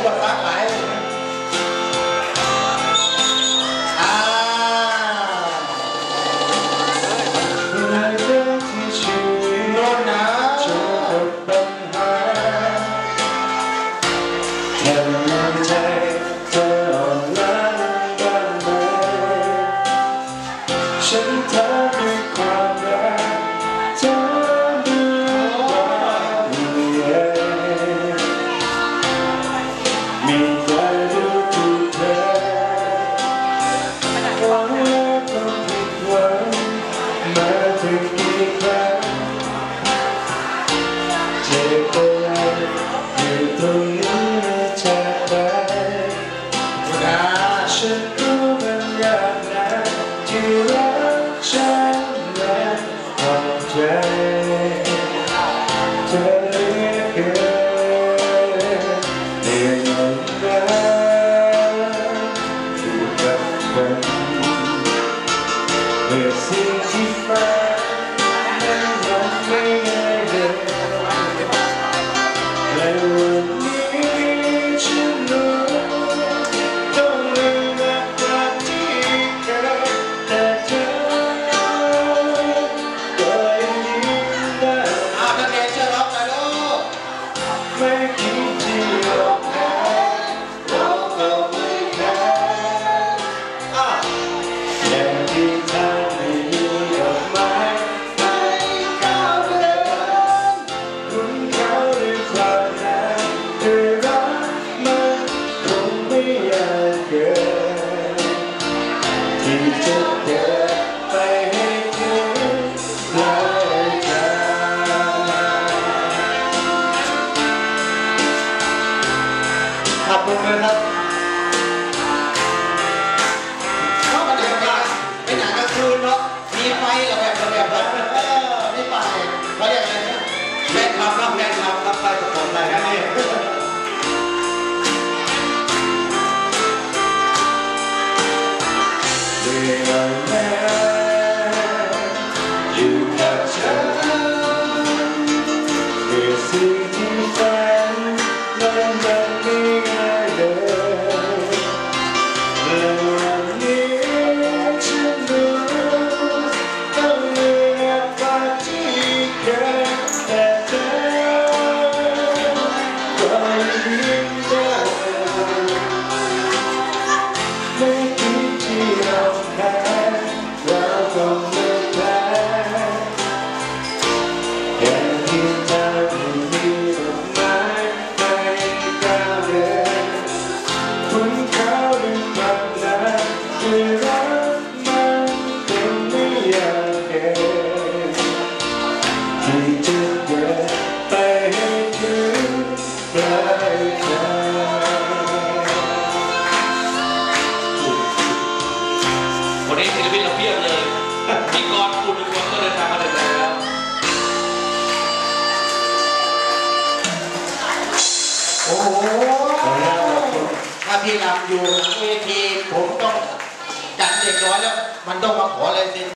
ปสรรคหลายฉันเธอด้วยความรักเธอด้วยความมีใครดูถูกเธอหวังแล้วก็ผิดหวังมาถึงกี่ครั้งเจ็บปวดอยู่ตรงนี้จากไปฉันรู้มันยากนะที่รักฉันและขอบใจเธอเหลือเกินเหนื่อยหน่อยนะอยู่กับเธอเมื่อสิ่งที่ฝันนั้นยังไม่ง่ายเลยและวันนี้ฉันรู้ต้องลืมแบบที่เคยแต่เธอก็ยังยิ้มได้นักเรียนเชิญร้องหน่อยลูกไม่คิดที่ยอมแพ้เราก็ไม่แพ้อย่างที่เธอไม่มีดอกไม้ให้ก้าวเดินคุณเขาด้วยความรักด้วยรักมันคงไม่ยากเกินที่จะเดินไปให้ถึงปลายทางขับมือครับเข้ามาเดี๋ยวกันเป็นหนังกลางคืนเนาะมีไฟระแบบมีไฟเขาเรียกอะไรนะแม่คำรับแม่คำรับไปตะโกนอะไรกันนี่เมื่อแม้อยู่กับฉันเมื่อสิ่งที่ฝันนั้นยังไม่ง่ายเลยและวันนี้ฉันรู้ต้องเหนื่อยกว่าที่เคยแต่เธอก็ยิ้มได้ไม่คิดที่เราแพ้เราก็ไม่แพ้แค่ที่เธอไม่มีดอกไม้ให้ก้าวเดินคุณเขาด้วยความรักด้วยรักมันคงไม่อยากเกินที่จะเดินไปให้ถึงปลายทางวันนี้ศิลปินเราเพียบเลยพี่กรณ์คุณเป็นคนก็เดินทางมาถึงแล้วโอ้โหถ้าพี่รำอยู่หลังเวทีผมต้องจัดเด็กน้อยแล้วมันต้องมาขออะไรสิ